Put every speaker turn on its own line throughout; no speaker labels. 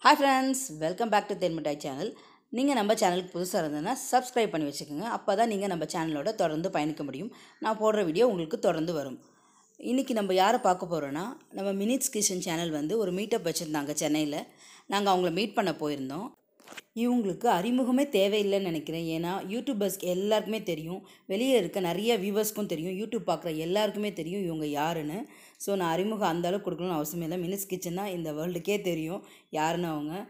Hi friends, welcome back to THEAN MITTAI channel. நீங்கள் நம்ம சேனலுக்கு புதுசாக இருந்ததுன்னா சப்ஸ்கிரைப் பண்ணி வச்சுக்கோங்க. அப்போ தான் நீங்கள் நம்ம சேனலோட தொடர்ந்து பயணிக்க முடியும். நான் போடுற வீடியோ உங்களுக்கு தொடர்ந்து வரும். இன்றைக்கி நம்ம யாரை பார்க்க போகிறோன்னா, நம்ம மினிட்ஸ் கிச்சன் சேனல் வந்து ஒரு மீட்டப் வச்சுருந்தாங்க சென்னையில். நாங்கள் அவங்கள மீட் பண்ண போயிருந்தோம். இவங்களுக்கு அறிமுகமே தேவையில்லைன்னு நினைக்கிறேன். ஏன்னா யூடியூபர்ஸ்க்கு எல்லாருக்குமே தெரியும், வெளியே இருக்க நிறைய வியூவர்ஸ்க்கும் தெரியும், யூடியூப் பார்க்குற எல்லாருக்குமே தெரியும் இவங்க யாருன்னு. ஸோ நான் அறிமுகம் அந்தளவுக்கு கொடுக்கணும்னு அவசியமே இல்லை. மினிட்ஸ் கிச்சன்னா இந்த வேர்ல்டுக்கே தெரியும் யாருன்னு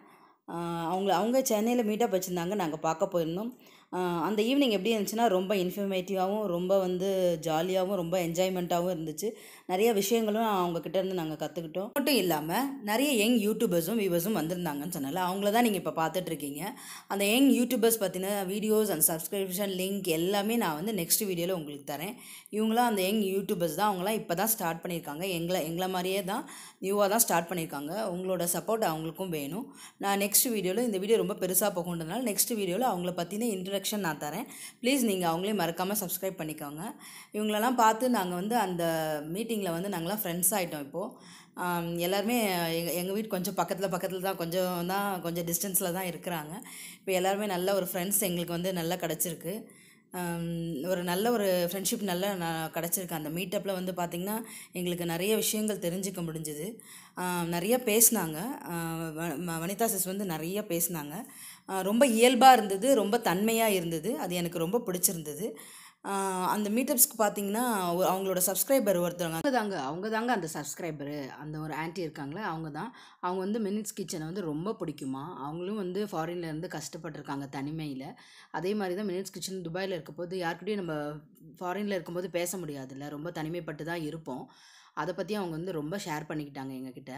அவங்க சென்னையில் மீட்டப் வச்சுருந்தாங்க. நாங்கள் பார்க்க போயிருந்தோம். அந்த ஈவினிங் எப்படி இருந்துச்சுன்னா, ரொம்ப இன்ஃபர்மேட்டிவாகவும் ரொம்ப ஜாலியாகவும் ரொம்ப என்ஜாய்மெண்ட்டாகவும் இருந்துச்சு. நிறைய விஷயங்களும் அவங்கக்கிட்ட இருந்து நாங்கள் கற்றுக்கிட்டோம். மட்டும் இல்லாமல் நிறைய யங் யூடியூபர்ஸும் வியூவர்ஸும் வந்திருந்தாங்கன்னு சொன்னால அவங்கள தான் நீங்கள் இப்போ பார்த்துட்ருக்கீங்க. அந்த யங் யூடியூபர்ஸ் பற்றின வீடியோஸ் அண்ட் சப்ஸ்கிரிப்ஷன் லிங்க் எல்லாமே நான் வந்து நெக்ஸ்ட் வீடியோவில் உங்களுக்கு தரேன். இவங்களாம் அந்த யங் யூடியூபர்ஸ் தான். அவங்களாம் இப்போ தான் ஸ்டார்ட் பண்ணியிருக்காங்க. எங்களை மாதிரியே தான் நியூவாக தான் ஸ்டார்ட் பண்ணியிருக்காங்க. உங்களோட சப்போர்ட் அவங்களுக்கும் வேணும். நான் நெக்ஸ்ட் வீடியோவில், இந்த வீடியோ ரொம்ப பெருசாக போகுன்றதுனால நெக்ஸ்ட் வீடியோவில் அவங்கள பற்றின இன்ட்ரடக்ஷன் நான் தரேன். ப்ளீஸ் நீங்கள் அவங்களே மறக்காமல் சப்ஸ்கிரைப் பண்ணிக்கோங்க. இவங்களெல்லாம் பார்த்து நாங்கள் வந்து அந்த மீட்டிங்கில் வந்து நாங்களாம் ஃப்ரெண்ட்ஸ் ஆகிட்டோம். இப்போது எல்லாருமே எங்கள் வீட்டு கொஞ்சம் பக்கத்தில் தான், கொஞ்சம் டிஸ்டன்ஸில் தான் இருக்கிறாங்க. இப்போ எல்லாருமே நல்ல ஒரு ஃப்ரெண்ட்ஸ் எங்களுக்கு வந்து நல்லா கிடச்சிருக்கு. ஒரு நல்ல ஒரு ஃப்ரெண்ட்ஷிப் நல்லா கிடச்சிருக்கு. அந்த மீட்டப்பில் வந்து பார்த்திங்கன்னா எங்களுக்கு நிறைய விஷயங்கள் தெரிஞ்சுக்க முடிஞ்சுது. நிறைய பேசினாங்க. வனிதா சிஸ் வந்து நிறைய பேசினாங்க. ரொம்ப இயல்பாக இருந்தது, ரொம்ப தன்மையாக இருந்தது. அது எனக்கு ரொம்ப பிடிச்சிருந்தது. அந்த மீட்டப்ஸ்க்கு பார்த்திங்கன்னா அவங்களோட சப்ஸ்கிரைபர் ஒருத்தவங்க அவங்க தாங்க அந்த சப்ஸ்கிரைபரு. அந்த ஒரு ஆன்ட்டி இருக்காங்களே அவங்க தான். அவங்க வந்து மினிட்ஸ் கிச்சனை வந்து ரொம்ப பிடிக்குமா. அவங்களும் வந்து ஃபாரின்ல இருந்து கஷ்டப்பட்டிருக்காங்க தனிமையில். அதே மாதிரி தான் மினிட்ஸ் கிச்சன் துபாயில் இருக்கும்போது யார்கிட்டையும் நம்ம ஃபாரினில் இருக்கும்போது பேச முடியாதுல்ல, ரொம்ப தனிமைப்பட்டு தான் இருப்போம். அதை பற்றி அவங்க வந்து ரொம்ப ஷேர் பண்ணிக்கிட்டாங்க எங்ககிட்ட.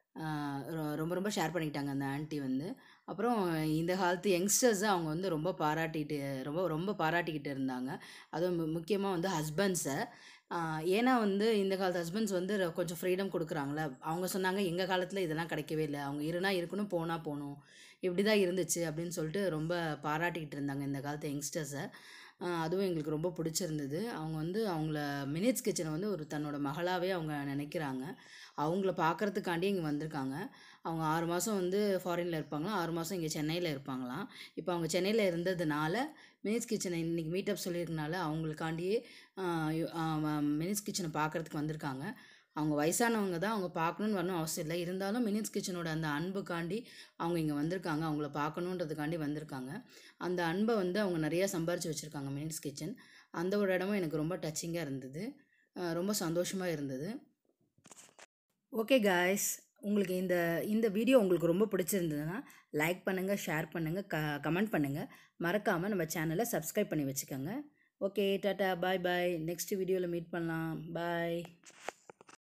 ரொம்ப ஷேர் பண்ணிக்கிட்டாங்க அந்த ஆன்ட்டி வந்து. அப்புறம் இந்த காலத்து யங்ஸ்டர்ஸை அவங்க வந்து ரொம்ப பாராட்டிக்கிட்டு இருந்தாங்க. அதுவும் முக்கியமாக வந்து ஹஸ்பண்ட்ஸை. ஏன்னா வந்து இந்த காலத்து ஹஸ்பண்ட்ஸ் வந்து கொஞ்சம் ஃப்ரீடம் கொடுக்குறாங்களே. அவங்க சொன்னாங்க, எங்கள் காலத்தில் இதெல்லாம் கிடைக்கவே இல்லை, அவங்க இருக்கணும் போனால் போகணும், இப்படி தான் இருந்துச்சு அப்படின்னு சொல்லிட்டு ரொம்ப பாராட்டிக்கிட்டு இருந்தாங்க இந்த காலத்து யங்ஸ்டர்ஸை. அதுவும் எங்களுக்கு ரொம்ப பிடிச்சிருந்தது. அவங்க வந்து அவங்கள மினிட்ஸ் கிச்சனை வந்து ஒரு தன்னோட மகளாகவே அவங்க நினைக்கிறாங்க. அவங்கள பார்க்குறதுக்காண்டி இங்கே வந்திருக்காங்க. அவங்க 6 மாதம் வந்து ஃபாரினில் இருப்பாங்களாம், 6 மாதம் இங்கே சென்னையில் இருப்பாங்களாம். இப்போ அவங்க சென்னையில் இருந்ததுனால மினிட்ஸ் கிச்சனை இன்றைக்கி மீட்டப் சொல்லியிருக்கனால அவங்களுக்காண்டியே மினிட்ஸ் கிச்சனை பார்க்குறதுக்கு வந்திருக்காங்க. அவங்க வயசானவங்க தான், அவங்க பார்க்கணுன்னு வரணும் அவசியம் இல்லை. இருந்தாலும் மினிட்ஸ் கிச்சனோட அந்த அன்புக்காண்டி அவங்க இங்கே வந்திருக்காங்க. அவங்கள பார்க்கணுன்றதுக்காண்டி வந்திருக்காங்க. அந்த அன்பை வந்து அவங்க நிறையா சம்பாரித்து வச்சுருக்காங்க மினிட்ஸ் கிச்சன். அந்த ஒரு இடமும் எனக்கு ரொம்ப டச்சிங்காக இருந்தது, ரொம்ப சந்தோஷமாக இருந்தது. ஓகே காய்ஸ், உங்களுக்கு இந்த வீடியோ உங்களுக்கு ரொம்ப பிடிச்சிருந்ததுன்னா லைக் பண்ணுங்கள், ஷேர் பண்ணுங்கள், கமெண்ட் பண்ணுங்கள். மறக்காமல் நம்ம சேனலை சப்ஸ்கிரைப் பண்ணி வச்சுக்கோங்க. Okay, tata, bye bye. Next வீடியோவில் மீட் பண்ணலாம். பாய்.